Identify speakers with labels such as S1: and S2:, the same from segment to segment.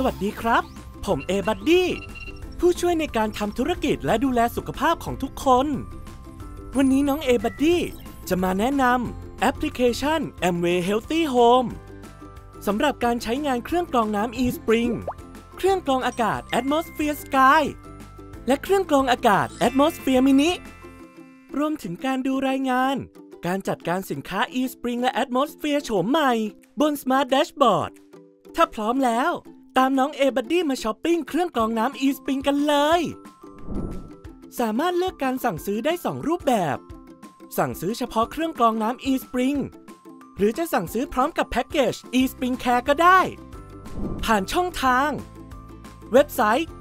S1: วัสดีครับผมเอบัดดี้ผู้ช่วยในการทำธุรกิจและดูแลสุขภาพของทุกคนวันนี้น้องเอบัดดี้จะมาแนะนำแอปพลิเคชัน Amway Healthy Home สำหรับการใช้งานเครื่องกรองน้ำ eSpring เครื่องกรองอากาศ Atmosphere Sky และเครื่องกรองอากาศ Atmosphere Mini รวมถึงการดูรายงานการจัดการสินค้า eSpring และ Atmosphere โฉมใหม่บน Smart Dashboard ถ้าพร้อมแล้วตามน้องเอบัดดี้มาช้อปปิ้งเครื่องกรองน้ำ eSpring กันเลยสามารถเลือกการสั่งซื้อได้2รูปแบบสั่งซื้อเฉพาะเครื่องกรองน้ำ eSpring หรือจะสั่งซื้อพร้อมกับแพ็กเกจ eSpring Care ก็ได้ผ่านช่องทางเว็บไซต์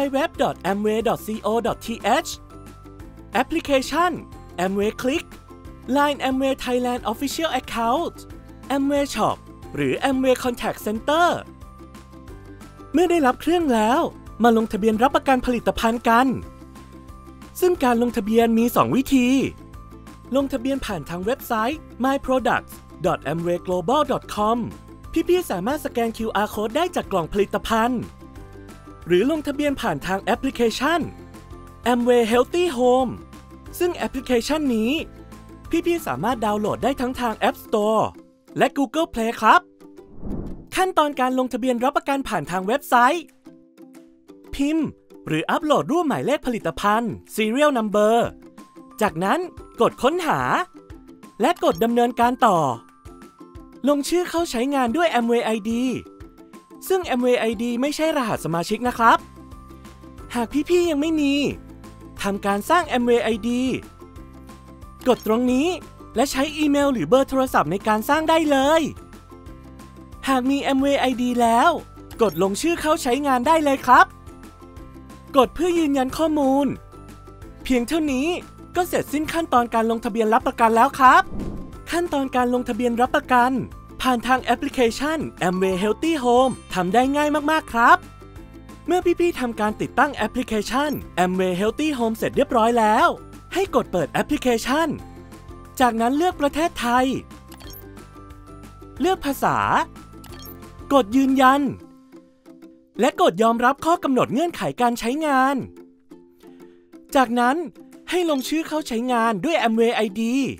S1: www.amway.co.th แอปพลิเคชัน Amway Click Line Amway Thailand Official Account Amway Shop หรือ Amway Contact Center เมื่อได้รับเครื่องแล้วมาลงทะเบียนรับประกันผลิตภัณฑ์กันซึ่งการลงทะเบียนมี 2 วิธีลงทะเบียนผ่านทางเว็บไซต์ myproducts.amwayglobal.com พี่ๆสามารถสแกน QR Code ได้จากกล่องผลิตภัณฑ์หรือลงทะเบียนผ่านทางแอปพลิเคชัน Amway Healthy Home ซึ่งแอปพลิเคชันนี้พี่ๆสามารถดาวน์โหลดได้ทั้งทาง App Store และ Google Play ครับขั้นตอนการลงทะเบียนรับประกันผ่านทางเว็บไซต์พิมพ์หรืออัปโหลดรูปหมายเลขผลิตภัณฑ์ Serial Number จากนั้นกดค้นหาและกดดำเนินการต่อลงชื่อเข้าใช้งานด้วย Amway ID ซึ่ง Amway ID ไม่ใช่รหัสสมาชิกนะครับหากพี่ๆยังไม่มีทำการสร้าง Amway ID กดตรงนี้และใช้อีเมลหรือเบอร์โทรศัพท์ในการสร้างได้เลยหากมี Amway ID แล้วกดลงชื่อเข้าใช้งานได้เลยครับกดเพื่อยืนยันข้อมูลเพียงเท่านี้ก็เสร็จสิ้นขั้นตอนการลงทะเบียนรับประกันแล้วครับขั้นตอนการลงทะเบียนรับประกันผ่านทางแอปพลิเคชัน Amway Healthy Home ทำได้ง่ายมากๆครับเมื่อพี่ๆทำการติดตั้งแอปพลิเคชัน Amway Healthy Home เสร็จเรียบร้อยแล้วให้กดเปิดแอปพลิเคชันจากนั้นเลือกประเทศไทยเลือกภาษากดยืนยันและกดยอมรับข้อกำหนดเงื่อนไขการใช้งานจากนั้นให้ลงชื่อเข้าใช้งานด้วย Amway ID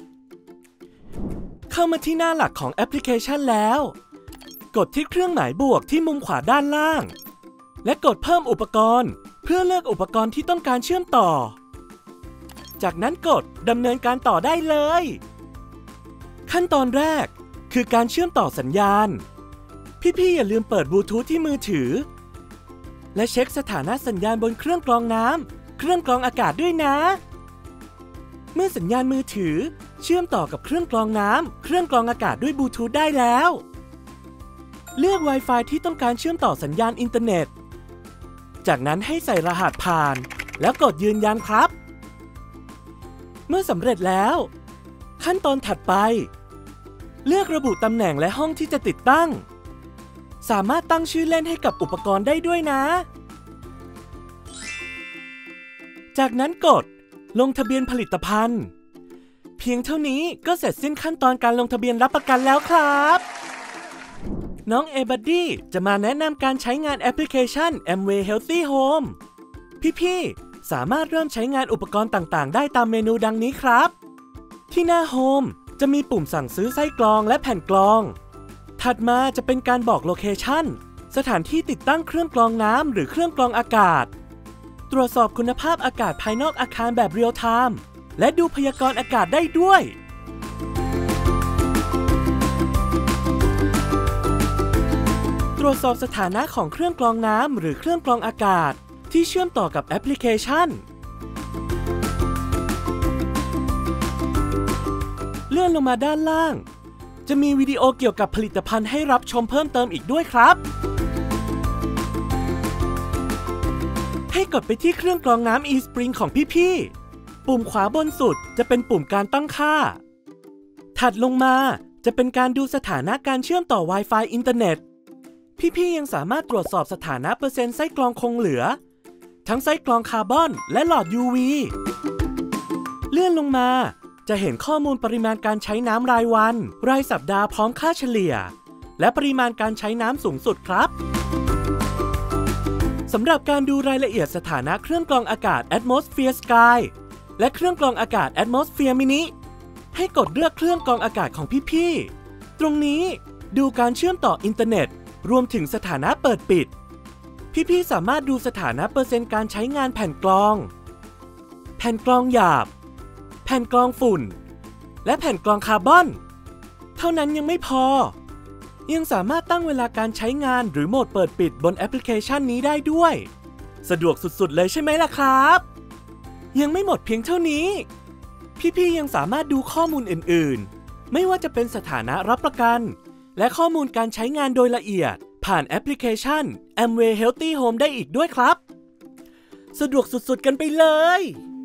S1: เข้ามาที่หน้าหลักของแอปพลิเคชันแล้วกดที่เครื่องหมายบวกที่มุมขวาด้านล่างและกดเพิ่มอุปกรณ์เพื่อเลือกอุปกรณ์ที่ต้องการเชื่อมต่อจากนั้นกดดำเนินการต่อได้เลยขั้นตอนแรกคือการเชื่อมต่อสัญญาณพี่ๆอย่าลืมเปิดบลูทูธที่มือถือและเช็คสถานะสัญญาณบนเครื่องกรองน้ำเครื่องกรองอากาศด้วยนะเมื่อสัญญาณมือถือเชื่อมต่อกับเครื่องกรองน้ำเครื่องกรองอากาศด้วยบลูทูธได้แล้วเลือก Wi-Fi ที่ต้องการเชื่อมต่อสัญญาณอินเทอร์เน็ตจากนั้นให้ใส่รหัสผ่านแล้วกดยืนยันครับเมื่อสำเร็จแล้วขั้นตอนถัดไปเลือกระบุตำแหน่งและห้องที่จะติดตั้งสามารถตั้งชื่อเล่นให้กับอุปกรณ์ได้ด้วยนะจากนั้นกดลงทะเบียนผลิตภัณฑ์เพียงเท่านี้ก็เสร็จสิ้นขั้นตอนการลงทะเบียนรับประกันแล้วครับน้องเอบัดดี้จะมาแนะนำการใช้งานแอปพลิเคชัน Amway Healthy Home พี่ๆสามารถเริ่มใช้งานอุปกรณ์ต่างๆได้ตามเมนูดังนี้ครับที่หน้า Home จะมีปุ่มสั่งซื้อไส้กรองและแผ่นกรองถัดมาจะเป็นการบอกโลเคชั่นสถานที่ติดตั้งเครื่องกรองน้ำหรือเครื่องกรองอากาศตรวจสอบคุณภาพอากาศภายนอกอาคารแบบเรียลไทม์และดูพยากรณ์อากาศได้ด้วยตรวจสอบสถานะของเครื่องกรองน้ำหรือเครื่องกรองอากาศที่เชื่อมต่อกับแอปพลิเคชันเลื่อนลงมาด้านล่างจะมีวิดีโอเกี่ยวกับผลิตภัณฑ์ให้รับชมเพิ่มเติมอีกด้วยครับให้กดไปที่เครื่องกรองน้ำ eSpring ของพี่ๆปุ่มขวาบนสุดจะเป็นปุ่มการตั้งค่าถัดลงมาจะเป็นการดูสถานะการเชื่อมต่อ Wi-Fi อินเทอร์เน็ตพี่ๆยังสามารถตรวจสอบสถานะเปอร์เซ็นต์ไส้กรองคงเหลือทั้งไส้กรองคาร์บอนและหลอด UV เลื่อนลงมาจะเห็นข้อมูลปริมาณการใช้น้ำรายวันรายสัปดาห์พร้อมค่าเฉลี่ยและปริมาณการใช้น้ำสูงสุดครับสำหรับการดูรายละเอียดสถานะเครื่องกรองอากาศ Atmosphere Sky และเครื่องกรองอากาศ Atmosphere Mini ให้กดเลือกเครื่องกรองอากาศของพี่ๆตรงนี้ดูการเชื่อมต่ออินเทอร์เน็ตรวมถึงสถานะเปิดปิดพี่ๆสามารถดูสถานะเปอร์เซ็นต์การใช้งานแผ่นกรองแผ่นกรองหยาบแผ่นกรองฝุ่นและแผ่นกรองคาร์บอนเท่านั้นยังไม่พอยังสามารถตั้งเวลาการใช้งานหรือโหมดเปิดปิดบนแอปพลิเคชันนี้ได้ด้วยสะดวกสุดๆเลยใช่ไหมล่ะครับยังไม่หมดเพียงเท่านี้พี่ๆยังสามารถดูข้อมูลอื่นๆไม่ว่าจะเป็นสถานะรับประกันและข้อมูลการใช้งานโดยละเอียดผ่านแอปพลิเคชัน Amway Healthy Home ได้อีกด้วยครับสะดวกสุดๆกันไปเลย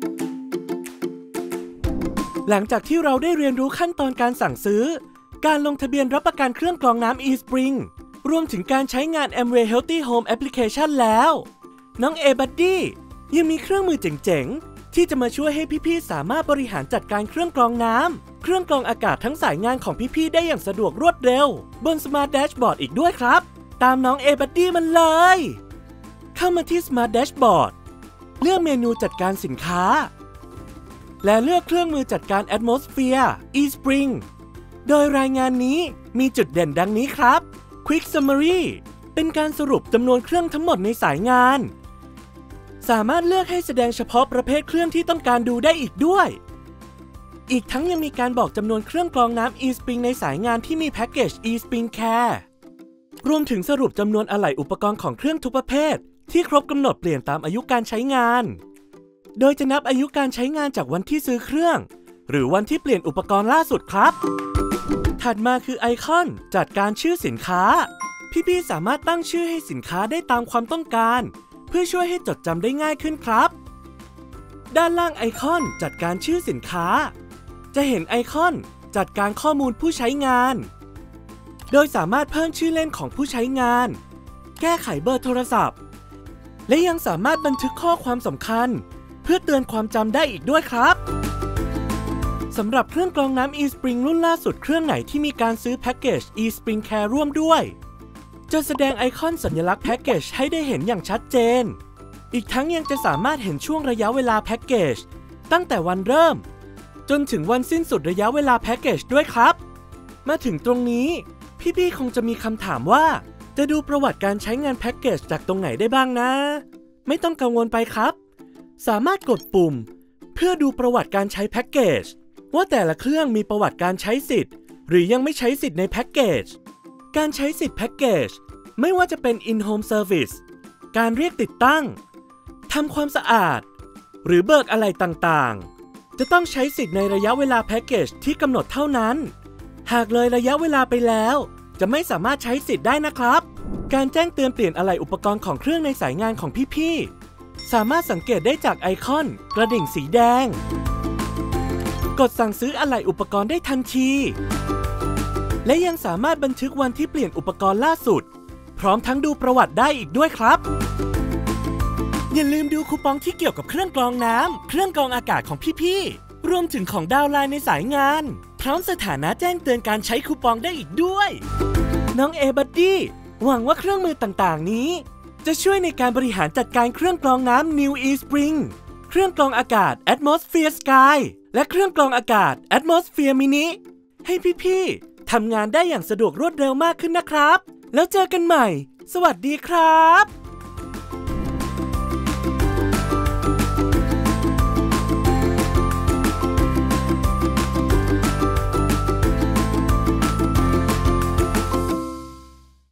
S1: หลังจากที่เราได้เรียนรู้ขั้นตอนการสั่งซื้อการลงทะเบียนรับประกันเครื่องกรองน้ำ eSpring รวมถึงการใช้งาน Amway Healthy Home Application แล้วน้อง A-Buddy ยังมีเครื่องมือเจ๋งๆที่จะมาช่วยให้พี่ๆสามารถบริหารจัดการเครื่องกรองน้ำเครื่องกรองอากาศทั้งสายงานของพี่ๆได้อย่างสะดวกรวดเร็วบน Smart Dashboard อีกด้วยครับตามน้อง A-Buddy มันเลยเข้ามาที่ Smart Dashboard เลือกเมนูจัดการสินค้าและเลือกเครื่องมือจัดการ Atmosphere eSpring โดยรายงานนี้มีจุดเด่นดังนี้ครับ Quick Summary เป็นการสรุปจำนวนเครื่องทั้งหมดในสายงานสามารถเลือกให้แสดงเฉพาะประเภทเครื่องที่ต้องการดูได้อีกด้วยอีกทั้งยังมีการบอกจำนวนเครื่องกรองน้ำ eSpring ในสายงานที่มีแพ็กเกจ eSpring Care รวมถึงสรุปจำนวนอะไหล่อุปกรณ์ของเครื่องทุกประเภทที่ครบกำหนดเปลี่ยนตามอายุการใช้งานโดยจะนับอายุการใช้งานจากวันที่ซื้อเครื่องหรือวันที่เปลี่ยนอุปกรณ์ล่าสุดครับถัดมาคือไอคอนจัดการชื่อสินค้าพี่ๆสามารถตั้งชื่อให้สินค้าได้ตามความต้องการเพื่อช่วยให้จดจำได้ง่ายขึ้นครับด้านล่างไอคอนจัดการชื่อสินค้าจะเห็นไอคอนจัดการข้อมูลผู้ใช้งานโดยสามารถเพิ่มชื่อเล่นของผู้ใช้งานแก้ไขเบอร์โทรศัพท์และยังสามารถบันทึกข้อความสำคัญเพื่อเตือนความจำได้อีกด้วยครับสำหรับเครื่องกรองน้ำ eSpring รุ่นล่าสุดเครื่องไหนที่มีการซื้อแพ็กเกจ eSpring Care ร่วมด้วยจะแสดงไอคอนสัญลักษณ์แพ็กเกจให้ได้เห็นอย่างชัดเจนอีกทั้งยังจะสามารถเห็นช่วงระยะเวลาแพ็กเกจตั้งแต่วันเริ่มจนถึงวันสิ้นสุดระยะเวลาแพ็กเกจด้วยครับมาถึงตรงนี้พี่ๆคงจะมีคำถามว่าจะดูประวัติการใช้งานแพ็กเกจจากตรงไหนได้บ้างนะไม่ต้องกังวลไปครับสามารถกดปุ่มเพื่อดูประวัติการใช้แพ็กเกจว่าแต่ละเครื่องมีประวัติการใช้สิทธิ์หรือยังไม่ใช้สิทธิ์ในแพ็กเกจการใช้สิทธิ์แพ็กเกจไม่ว่าจะเป็น In-Home Service การเรียกติดตั้งทำความสะอาดหรือเบิกอะไรต่างๆจะต้องใช้สิทธิ์ในระยะเวลาแพ็กเกจที่กำหนดเท่านั้นหากเลยระยะเวลาไปแล้วจะไม่สามารถใช้สิทธิ์ได้นะครับการแจ้งเตือนเปลี่ยนอะไหล่อุปกรณ์ของเครื่องในสายงานของพี่ๆสามารถสังเกตได้จากไอคอนกระดิ่งสีแดงกดสั่งซื้ออะไหล่อุปกรณ์ได้ทันทีและยังสามารถบันทึกวันที่เปลี่ยนอุปกรณ์ล่าสุดพร้อมทั้งดูประวัติได้อีกด้วยครับอย่าลืมดูคูปองที่เกี่ยวกับเครื่องกรองน้ำเครื่องกรองอากาศของพี่ๆรวมถึงของดาวน์ไลน์ในสายงานพร้อมสถานะแจ้งเตือนการใช้คูปองได้อีกด้วยน้อง A-Buddy หวังว่าเครื่องมือต่างๆนี้จะช่วยในการบริหารจัดการเครื่องกรองน้ำ New eSpring เครื่องกรองอากาศ Atmosphere Sky และเครื่องกรองอากาศ Atmosphere Mini ให้พี่ๆทำงานได้อย่างสะดวกรวดเร็วมากขึ้นนะครับแล้วเจอกันใหม่สวัสดีครับ